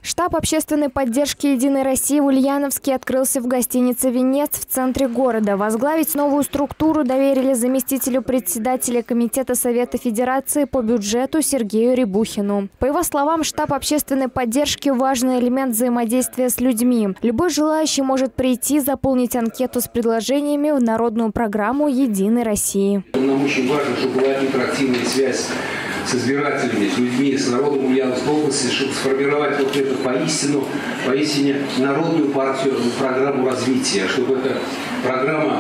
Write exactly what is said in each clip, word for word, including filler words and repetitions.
Штаб общественной поддержки «Единой России» в Ульяновске открылся в гостинице «Венец» в центре города. Возглавить новую структуру доверили заместителю председателя Комитета Совета Федерации по бюджету Сергею Рябухину. По его словам, штаб общественной поддержки – важный элемент взаимодействия с людьми. Любой желающий может прийти, заполнить анкету с предложениями в народную программу «Единой России». Нам очень важно, чтобы была интерактивная связь с избирателями, с людьми, с народом Ульяновской области, чтобы сформировать вот эту поистину, поистине народную партию, программу развития, чтобы эта программа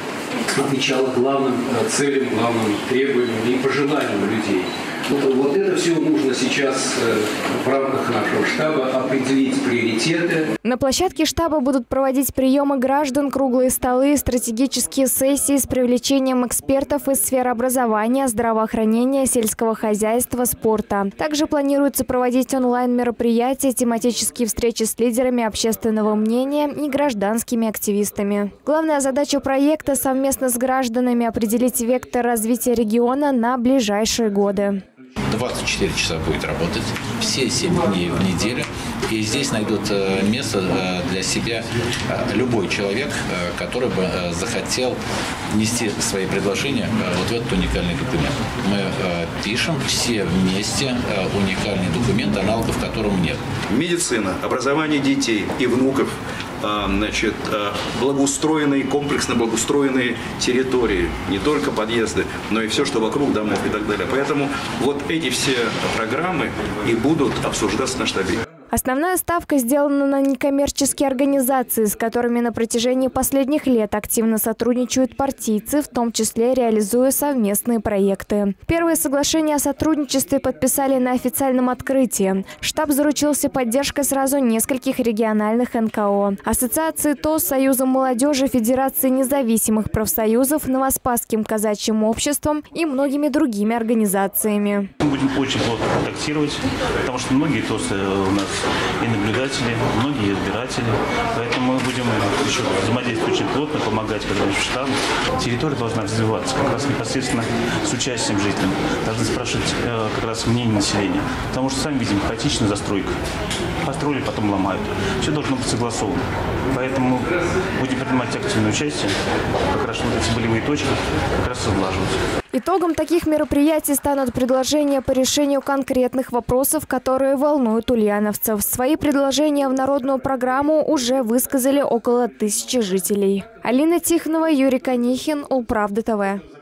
отвечала главным целям, главным требованиям и пожеланиям людей. Вот это все нужно сейчас в рамках нашего штаба определить приоритеты. На площадке штаба будут проводить приемы граждан, круглые столы, стратегические сессии с привлечением экспертов из сфер образования, здравоохранения, сельского хозяйства, спорта. Также планируется проводить онлайн-мероприятия, тематические встречи с лидерами общественного мнения и гражданскими активистами. Главная задача проекта – совместно с гражданами определить вектор развития региона на ближайшие годы. двадцать четыре часа будет работать, все семь дней в неделю. И здесь найдут место для себя любой человек, который бы захотел внести свои предложения вот в этот уникальный документ. Мы пишем все вместе уникальный документ, аналогов которому нет. Медицина, образование детей и внуков, значит, благоустроенные, комплексно благоустроенные территории, не только подъезды, но и все, что вокруг домов и так далее. Поэтому вот эти все программы и будут обсуждаться на штабе. Основная ставка сделана на некоммерческие организации, с которыми на протяжении последних лет активно сотрудничают партийцы, в том числе реализуя совместные проекты. Первые соглашения о сотрудничестве подписали на официальном открытии. Штаб заручился поддержкой сразу нескольких региональных эн ка о. Ассоциации ТОС, Союзом молодежи, Федерации независимых профсоюзов, Новоспасским казачьим обществом и многими другими организациями. Мы будем очень плотно контактировать, потому что многие ТОСы у нас и наблюдатели, многие избиратели. Поэтому мы будем еще взаимодействовать очень плотно, помогать, когда в штаб. Территория должна развиваться как раз непосредственно с участием жителей. Должны спрашивать э, как раз мнение населения. Потому что, сами видим, хаотичная застройка. Построили, потом ломают. Все должно быть согласовано. Поэтому будем принимать активное участие. Как раз вот эти болевые точки как раз разглаживать. Итогом таких мероприятий станут предложения по решению конкретных вопросов, которые волнуют ульяновцев. Свои предложения в народную программу уже высказали около тысячи жителей. Алина Тихонова, Юрий Конихин, Улправда тэ вэ.